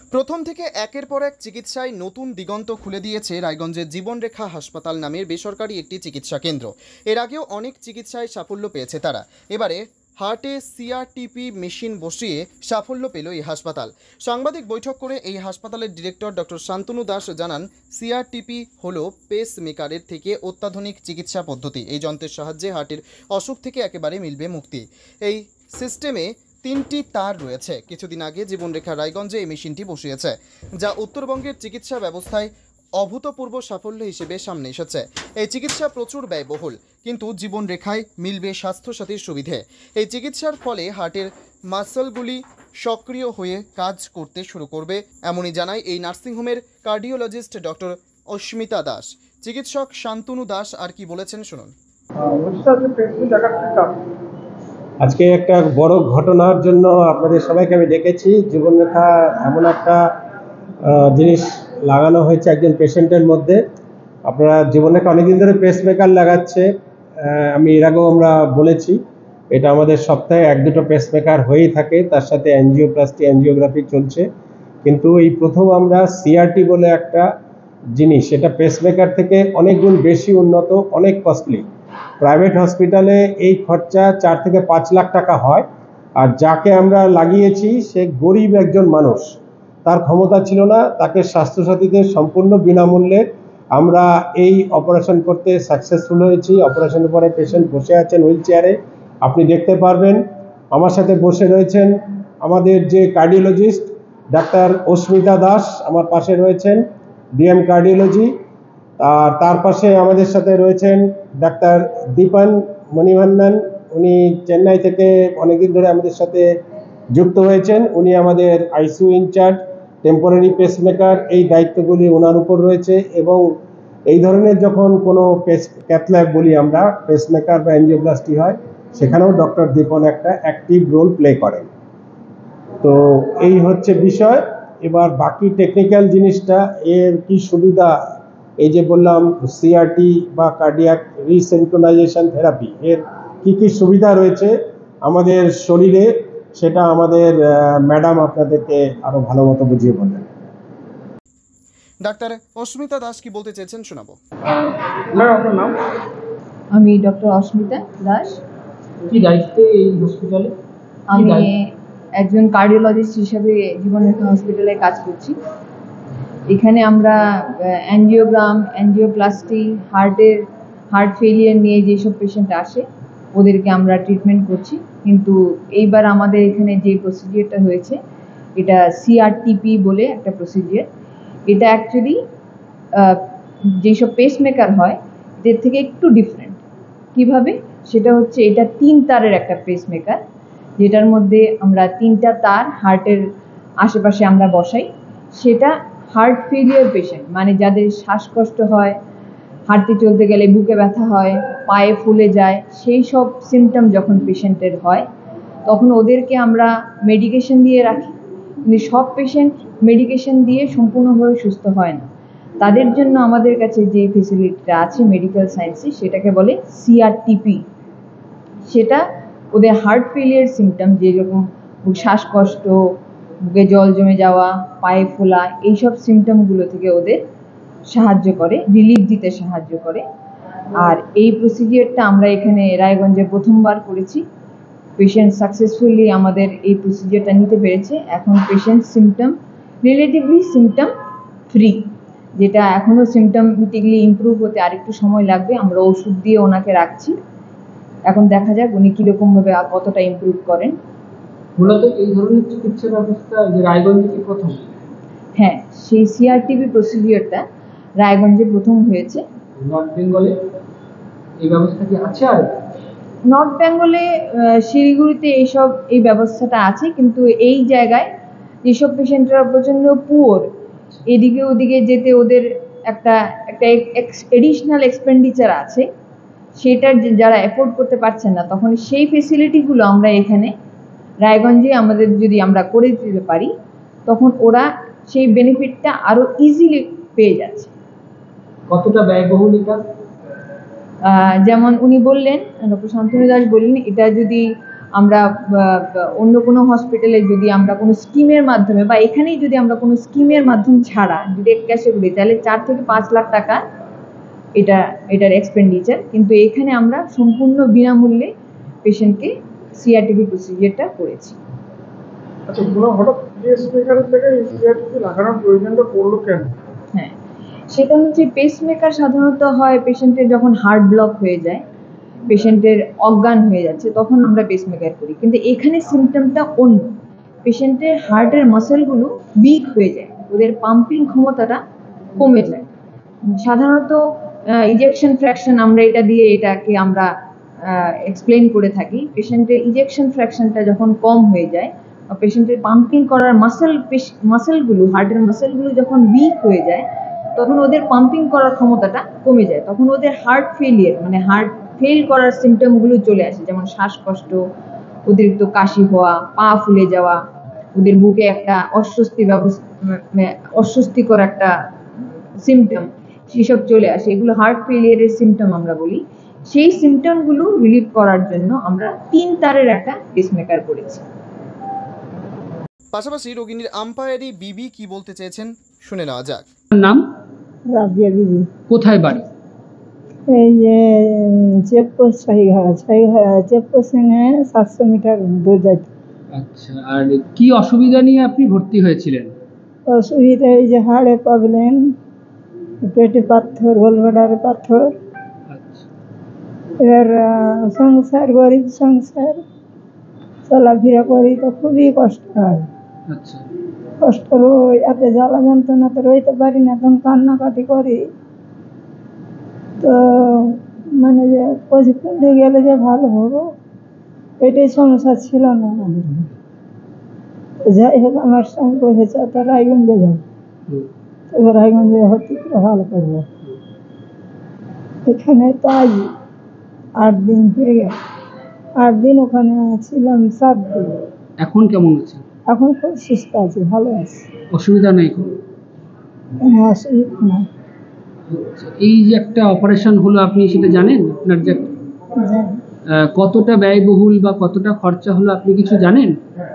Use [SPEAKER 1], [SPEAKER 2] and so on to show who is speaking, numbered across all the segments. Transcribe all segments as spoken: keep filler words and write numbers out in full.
[SPEAKER 1] প্রথম থেকে একের পর এক চিকিৎসায় নতুন দিগন্ত খুলে দিয়েছে রায়গঞ্জের জীবনরেখা হাসপাতাল নামের বেসরকারি একটি চিকিৎসা কেন্দ্র। এর আগেও অনেক চিকিৎসায় সাফল্য পেয়েছে তারা। এবারে হার্টে সিআরটিপি মেশিন বসিয়ে সাফল্য পেল এই হাসপাতাল। সাংবাদিক বৈঠক করে এই হাসপাতালের ডিরেক্টর ডক্টর শান্তনু দাস জানান, সিআরটিপি হলো পেস মেকারের থেকে অত্যাধুনিক চিকিৎসা পদ্ধতি। এই যন্ত্রের সাহায্যে হার্টের অসুখ থেকে একেবারে মিলবে মুক্তি। এই সিস্টেমে তিনটি তার রয়েছে। কিছুদিন আগে জীবনরেখা রায়গঞ্জে এই মেশিনটি বসিয়েছে, যা উত্তরবঙ্গের চিকিৎসা ব্যবস্থায় অভূতপূর্ব সাফল্য হিসেবে সামনে এসেছে। এই চিকিৎসা প্রচুর ব্যয়বহুল, কিন্তু জীবনরেখায় মিলবে স্বাস্থ্যসাথীর সুবিধে। এই চিকিৎসার ফলে হার্টের মাসলগুলি সক্রিয় হয়ে কাজ করতে শুরু করবে, এমনই জানায় এই নার্সিংহোমের কার্ডিওলজিস্ট ডক্টর অস্মিতা দাস। চিকিৎসক শান্তনু দাস আর কি বলেছেন শুনুন।
[SPEAKER 2] আজকে একটা বড় ঘটনার জন্য আপনাদের সবাইকে আমি ডেকেছি। জীবনরেখা এমন একটা জিনিস লাগানো হয়েছে একজন পেশেন্টের মধ্যে। আপনারা জীবনরেখা অনেকদিন ধরে পেসমেকার লাগাচ্ছে, আমি এর আগেও আমরা বলেছি। এটা আমাদের সপ্তাহে এক দুটো পেসমেকার হয়েই থাকে, তার সাথে অ্যাঞ্জিওপ্লাস্টি অ্যাঞ্জিওগ্রাফি চলছে। কিন্তু এই প্রথম আমরা সিআরটি বলে একটা জিনিস, এটা পেসমেকার থেকে অনেক গুণ বেশি উন্নত, অনেক কস্টলি। প্রাইভেট হসপিটালে এই খরচা চার থেকে পাঁচ লাখ টাকা হয়, আর যাকে আমরা লাগিয়েছি সে গরিব একজন মানুষ, তার ক্ষমতা ছিল না। তাকে স্বাস্থ্যসাথীদের সম্পূর্ণ বিনামূল্যে আমরা এই অপারেশন করতে সাকসেসফুল হয়েছি। অপারেশনের পরে পেশেন্ট বসে আছেন হুইল চেয়ারে, আপনি দেখতে পারবেন। আমার সাথে বসে রয়েছেন আমাদের যে কার্ডিওলজিস্ট ডাক্তার অস্মিতা দাস, আমার পাশে রয়েছেন ডিএম কার্ডিওলজি। আর তার পাশে আমাদের সাথে রয়েছেন ডাক্তার দীপান মণিভান্নান, উনি চেন্নাই থেকে অনেকদিন ধরে আমাদের সাথে যুক্ত হয়েছেন। উনি আমাদের আইসিইউ ইনচার্জ, টেম্পোরারি পেসমেকার, এই দায়িত্বগুলি ওনার উপর রয়েছে। এবং এই ধরনের যখন কোনো পেস ক্যাথল্যাব বলি আমরা, পেসমেকার বা অ্যাঞ্জিওপ্লাস্টি হয়, সেখানেও ডক্টর দীপন একটা অ্যাক্টিভ রোল প্লে করেন। তো এই হচ্ছে বিষয়। এবার বাকি টেকনিক্যাল জিনিসটা, এর কি সুবিধা, এই যে বললাম সিআরটি বা কার্ডিয়াক রিসিনক্রোনাইজেশন থেরাপি, এর কি কি সুবিধা রয়েছে আমাদের শরীরে, সেটা আমাদের ম্যাডাম আপনাদেরকে আরো ভালো মতো বুঝিয়ে বলবেন।
[SPEAKER 1] ডাক্তার অস্মিতা দাস কি বলতে চেয়েছেন শোনাবো।
[SPEAKER 3] আপনার নাম?
[SPEAKER 4] আমি ডক্টর অস্মিতা দাস।
[SPEAKER 3] কি দায়িত্বে এই হসপিটালে?
[SPEAKER 4] আমি একজন কার্ডিওলজিস্ট হিসেবে জীবনরেখা হসপিটালে কাজ করছি। এখানে আমরা অ্যাঞ্জিওগ্রাম, অ্যাঞ্জিওপ্লাস্টি, হার্টের হার্ট ফেলিয়ার নিয়ে যেসব পেশেন্ট আসে ওদেরকে আমরা ট্রিটমেন্ট করছি। কিন্তু এইবার আমাদের এখানে যে প্রসিডিওরটা হয়েছে, এটা সিআরটিপি বলে একটা প্রসিডিওর। এটা অ্যাকচুয়ালি যেসব পেসমেকার হয় এর থেকে একটু ডিফারেন্ট। কিভাবে? সেটা হচ্ছে এটা তিন তারের একটা পেসমেকার, যেটার মধ্যে আমরা তিনটা তার হার্টের আশেপাশে আমরা বসাই। সেটা হার্ট ফেলিয়ার পেশেন্ট, মানে যাদের শ্বাসকষ্ট হয়, হাঁটতে চলতে গেলে বুকে ব্যথা হয়, পায়ে ফুলে যায়, সেই সব সিমটম যখন পেশেন্টের হয় তখন ওদেরকে আমরা মেডিকেশন দিয়ে রাখি। কিন্তু সব পেশেন্ট মেডিকেশন দিয়ে সম্পূর্ণভাবে সুস্থ হয় না। তাদের জন্য আমাদের কাছে যে ফেসিলিটিটা আছে মেডিকেল সায়েন্সে, সেটাকে বলে সিআরটিপি। সেটা ওদের হার্ট ফেলিয়ার সিমটম, যেরকম শ্বাসকষ্ট, বুকে জল জমে যাওয়া, পায়ে ফোলা, এইসব সিমটমগুলো থেকে ওদের সাহায্য করে, রিলিফ দিতে সাহায্য করে। আর এই প্রসিডিওরটা আমরা এখানে রায়গঞ্জে প্রথমবার করেছি। পেশেন্ট সাকসেসফুলি আমাদের এই প্রসিডিওরটা নিতে পেরেছে। এখন patient symptom relatively symptom free, যেটা এখনও সিমটমেটিকলি ইমপ্রুভ হতে আরেকটু সময় লাগবে। আমরা ওষুধ দিয়ে ওনাকে রাখছি, এখন দেখা যাক উনি কীরকমভাবে কতটা ইমপ্রুভ করেন।
[SPEAKER 3] মূলত এই ধরনের চিকিৎসা ব্যবস্থা যে রায়গঞ্জে কি প্রথম?
[SPEAKER 4] হ্যাঁ, সেই সিআরটিপি প্রসিডিওরটা রায়গঞ্জে প্রথম হয়েছে।
[SPEAKER 3] নর্থ বেঙ্গলে এই ব্যবস্থা কি আছে? আর
[SPEAKER 4] নর্থ বেঙ্গলে শিলিগুড়িতে এইসব এই ব্যবস্থাটা আছে, কিন্তু এই জায়গায় যেসব পেশেন্টরা প্রচণ্ড পুয়ার, এদিকে ওদিকে যেতে ওদের একটা একটা এডিশনাল এক্সপেন্ডিচার আছে, সেটার যারা অ্যাফোর্ড করতে পারছেন না, তখন সেই ফেসিলিটিগুলো আমরা এখানে রায়গঞ্জে আমাদের যদি আমরা করে দিতে পারি, তখন ওরা সেই বেনিফিটটা আরও ইজিলি পেয়ে যাচ্ছে।
[SPEAKER 3] কতটা ব্যয়বহুল এটা?
[SPEAKER 4] যেমন উনি বললেন, ডক্টর শান্তনু দাস বললেন, এটা যদি আমরা অন্য কোনো হসপিটালে যদি আমরা কোনো স্কিমের মাধ্যমে বা এখানেই যদি আমরা কোনো স্কিমের মাধ্যমে ছাড়া ডিরেক্ট ক্যাশে করি তাহলে চার থেকে পাঁচ লাখ টাকা এটা এটার এক্সপেন্ডিচার, কিন্তু এখানে আমরা সম্পূর্ণ বিনামূল্যে পেশেন্টকে সিআরটিপি প্রসিজারটা করেছি।
[SPEAKER 3] আচ্ছা, কোনো হঠাৎ পেসমেকারের থেকে সিআরটিপি লাগানোর প্রয়োজনটা পড়লো কেন?
[SPEAKER 4] হ্যাঁ, সেটা হচ্ছে পেসমেকার সাধারণত হয় পেশেন্টের যখন হার্ট ব্লক হয়ে যায়, পেশেন্টের অজ্ঞান হয়ে যাচ্ছে, তখন আমরা পেসমেকার করি। কিন্তু এখানে সিমটমটা অন্য, পেশেন্টের হার্টের মাসেলগুলো উইক হয়ে যায়, ওদের পাম্পিং ক্ষমতাটা কমে যায়। সাধারণত ইজেকশন ফ্র্যাকশন আমরা এটা দিয়ে এটাকে আমরা এক্সপ্লেন করে থাকি। পেশেন্টের ইজেকশন ফ্র্যাকশনটা যখন কম হয়ে যায়, পেশেন্টের পাম্পিং করার মাসেল মাসেলগুলো হার্টের মাসেলগুলো যখন উইক হয়ে যায়, তখন ওদের পাম্পিং করার ক্ষমতাটা কমে যায়, তখন ওদের হার্ট ফেলিয়ার মানে হার্ট ফেল করার সিমটমগুলো চলে আসে, যেমন শ্বাসকষ্ট, অতিরিক্ত কাশি হওয়া, পা ফুলে যাওয়া, ওদের বুকে একটা অস্বস্তি ব্যবস্থা অস্বস্তিকর একটা সিমটম সেসব চলে আসে, এগুলো হার্ট ফেলিয়ারের সিমটম আমরা বলি। সেই সিমটমগুলো রিলিভ করার জন্য আমরা তিন তারের একটা পেসমেকার করেছি।
[SPEAKER 1] পাশাপাশি রোগিনীর আম্পায়ারি বিবি কি বলতে চেয়েছেন শুনে নেওয়া যাক।
[SPEAKER 5] নাম?
[SPEAKER 6] রাবিয়া বিবি।
[SPEAKER 5] কোথায় বাড়ি?
[SPEAKER 6] এই যে চেকপোস্ট শাহিঘাড়া, শাহিঘাড়া চেকপোস্ট থেকে সাতশো মিটার দূর যাচ্ছে।
[SPEAKER 5] আচ্ছা, আর কি অসুবিধা নিয়ে আপনি ভর্তি হয়েছিলেন?
[SPEAKER 6] অসুবিধা এই যে হাড়ে প্রবলেম, পেটে পাথর, গলব্লাডারে পাথর।
[SPEAKER 5] আচ্ছা,
[SPEAKER 6] এবার সংসার গরিব সংসার, চলাফেরা করি তো খুবই কষ্ট হয়।
[SPEAKER 5] আচ্ছা,
[SPEAKER 6] কষ্ট রই, এত জ্বালা যন্ত্রণাতে রইতে পারি না, তখন কান্নাকাটি করি। তো মানে যে প্রশিক্ষণ দিয়ে গেলে যে ভালো হবো এটাই সমস্যা ছিল না আমাদের। যাই হোক, আমার সঙ্গে বসেছে তো রায়গঞ্জে যাবো, তো রায়গঞ্জে ভর্তি করে ভালো করবো। এখানে তো আজ আট দিন হয়ে গেল, আট দিন ওখানে ছিলাম, সাত দিন।
[SPEAKER 5] এখন কেমন আছে?
[SPEAKER 6] এখন খুব সুস্থ আছি, ভালো আছি,
[SPEAKER 5] অসুবিধা নেই কোনো?
[SPEAKER 6] কোনো অসুবিধা নাই।
[SPEAKER 5] এই যে একটা অপারেশন হলো, আপনি সেটা জানেন? আপনার যে
[SPEAKER 6] জানি।
[SPEAKER 5] আহ, কতটা ব্যয়বহুল বা কতটা খরচা হলো আপনি কিছু জানেন?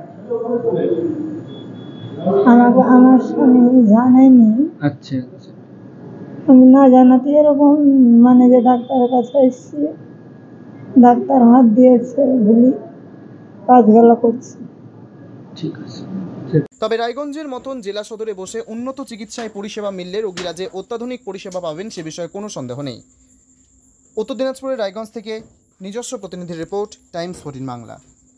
[SPEAKER 6] আমাকে আমার স্বামী জানায়নি।
[SPEAKER 5] আচ্ছা আচ্ছা,
[SPEAKER 6] আমি না জানাতে এরকম মানে যে ডাক্তারের কাছে এসেছি, ডাক্তার হাত দিয়েছে বলি কাজগুলো করছি।
[SPEAKER 5] ঠিক আছে।
[SPEAKER 1] তবে রায়গঞ্জের মতন জেলা সদরে বসে উন্নত চিকিৎসায় পরিষেবা মিললে রোগীরা যে অত্যাধুনিক পরিষেবা পাবেন সে বিষয়ে কোনো সন্দেহ নেই। উত্তর দিনাজপুরের রায়গঞ্জ থেকে নিজস্ব প্রতিনিধির রিপোর্ট, টাইমস ফোরটিন বাংলা।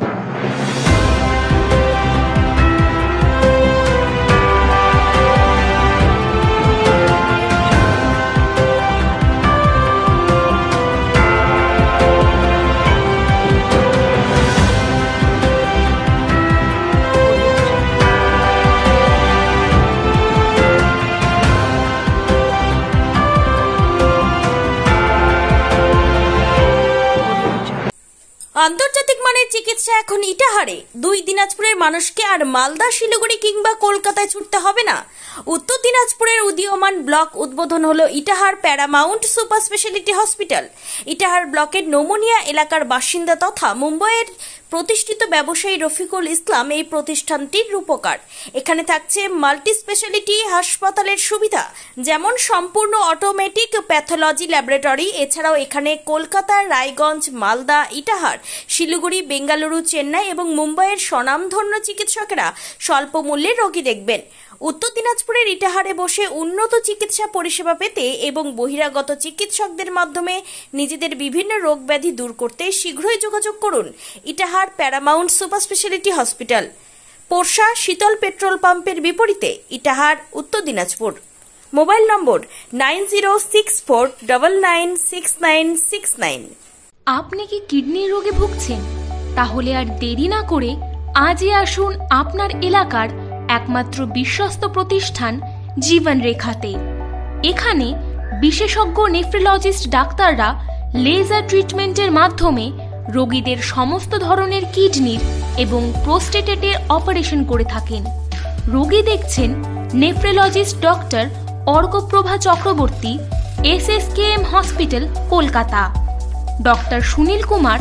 [SPEAKER 7] আন্তর্জাতিক মানের চিকিৎসা এখন ইটাহারে। দুই দিনাজপুরের মানুষকে আর মালদা, শিলিগুড়ি কিংবা কলকাতায় ছুটতে হবে না। উত্তর দিনাজপুরের উদীয়মান ব্লক উদ্বোধন হলো Itahar paramount super speciality hospital. Itahar ব্লকের নোমনিয়া এলাকার বাসিন্দা তথা মুম্বাইয়ের প্রতিষ্ঠিত ব্যবসায়ী রফিকুল ইসলাম এই প্রতিষ্ঠানটির রূপকার। এখানে থাকছে মাল্টি স্পেশালিটি হাসপাতালের সুবিধা, যেমন সম্পূর্ণ অটোমেটিক প্যাথোলজি ল্যাবরেটরি। এছাড়াও এখানে কলকাতা, রায়গঞ্জ, মালদা, ইটাহার, শিলিগুড়ি, বেঙ্গালুরু, চেন্নাই এবং মুম্বাইয়ের স্বনামধন্য চিকিৎসকেরা স্বল্প মূল্যে রোগী দেখবেন। উত্তর দিনাজপুরের ইটাহারে বসে উন্নত চিকিৎসা পরিষেবা পেতে এবং বহিরাগত চিকিৎসকদের মাধ্যমে নিজেদের বিভিন্ন রোগ ব্যাধি দূর করতে শীঘ্রই যোগাযোগ করুন Itahar paramount super speciality hospital, Porsha Sheetal petrol পাম্পের বিপরীতে, Itahar, Uttar Dinajpur. Mobile number nine zero six four double nine six nine six nine.
[SPEAKER 8] আপনি কি কিডনির রোগে ভুগছেন? তাহলে আর দেরি না করে আজই আসুন আপনার এলাকার একমাত্র বিশ্বস্ত প্রতিষ্ঠান জীবন রেখাতে। এখানে বিশেষজ্ঞ নেফ্রোলজিস্ট ডাক্তাররা লেজার ট্রিটমেন্টের মাধ্যমে রোগীদের সমস্ত ধরনের কিডনির এবং প্রোস্টেটেটের অপারেশন করে থাকেন। রোগী দেখছেন nephrologist doctor Arkaprava Chakraborty, S S K M hospital, Kolkata. Doctor Sunil Kumar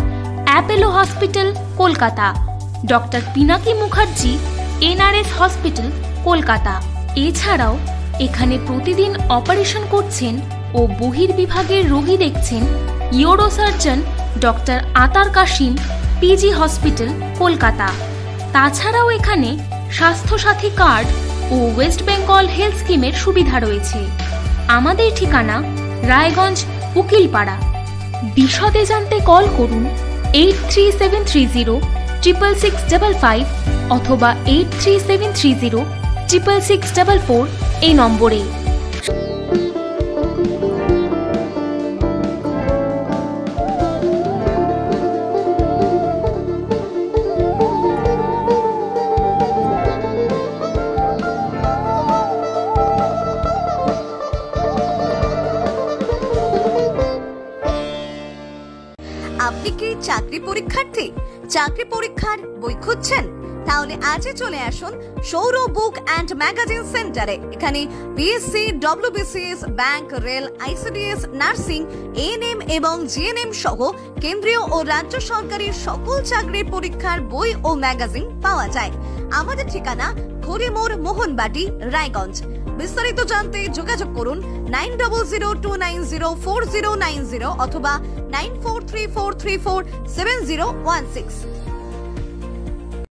[SPEAKER 8] Apollo hospital Kolkata, doctor Pinaki Mukherjee NRS hospital Kolkata. এছাড়াও এখানে প্রতিদিন অপারেশন করছেন ও বহির্বিভাগের রোগী দেখছেন ইউরোসার্জন ডক্টর আতার কাশিম পিজি হসপিটাল কলকাতা। তাছাড়াও এখানে স্বাস্থ্যসাথী কার্ড ও ওয়েস্ট বেঙ্গল হেলথ স্কিমের সুবিধা রয়েছে। আমাদের ঠিকানা রায়গঞ্জ উকিলপাড়া। বিশদে জানতে কল করুন eight three seven three zero triple six double five অথবা eight three seven three zero triple six double four এই নম্বরে।
[SPEAKER 9] আপনি কি চাকরি পরীক্ষার্থী? চাকরি পরীক্ষার বই খুঁজছেন? তাহলে আজই চলে আসুন সৌর বুক অ্যান্ড ম্যাগাজিন সেন্টারে। এখানে PSC, WBCS, bank, rail, ICDS, nursing, ANM এবং জিএনএম সহ কেন্দ্রীয় ও রাজ্য সরকারের সকল চাকরির পরীক্ষার বই ও ম্যাগাজিন পাওয়া যায়। আমাদের ঠিকানা খড়িমোড়, মোহনবাটি, রায়গঞ্জ। বিস্তারিত জানতে যোগাযোগ করুন nine double zero two nine zero four zero nine zero অথবা nine four three four three four seven zero one six.